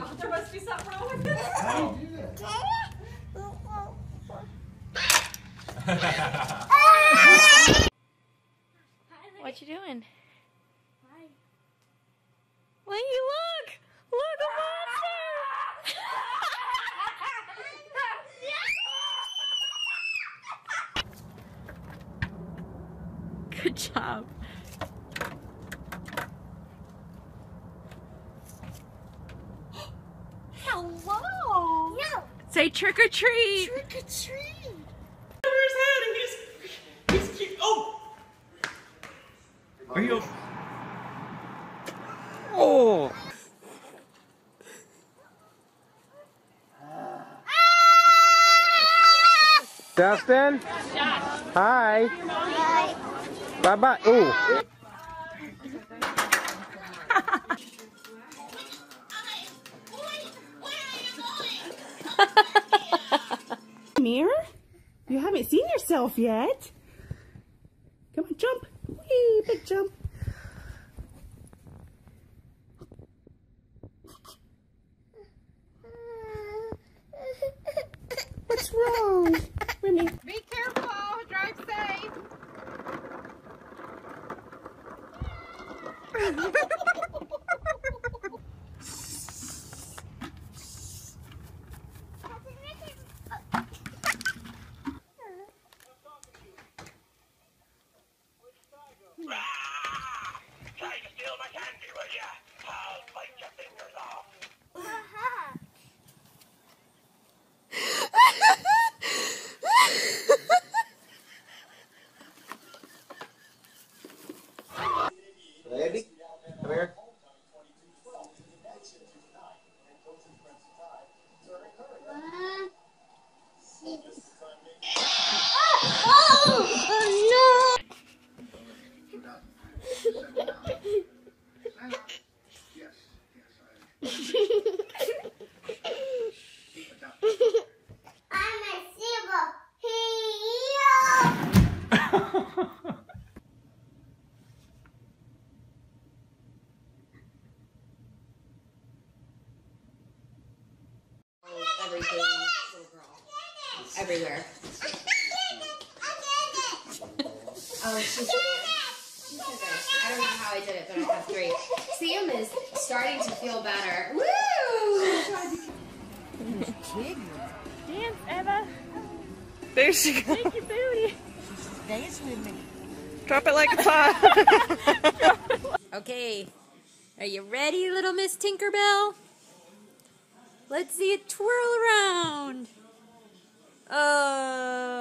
There must be something wrong with this. Oh. What you doing? Hi. When you look! Look, a monster! Good job. Hello. No. Say trick or treat. Trick or treat. Over his head and he's cute. Oh! Are you? Oh! Dustin? Hi. Bye bye. Ooh. Mirror? You haven't seen yourself yet. Come on, jump. Whee, big jump. What's wrong? Remy. Be careful, drive safe. Trying to steal my candy, will ya? I'll bite your fingers off. Ready? Come here. Everything, little girl. Everywhere. Oh, she's I don't know how I did it, but I have 3. Sam is starting to feel better. Woo! Dance, Eva. There she goes. Shake your booty. Dance with me. Drop it like it's hot. Okay. Are you ready, little Miss Tinkerbell? Let's see it twirl around. Oh.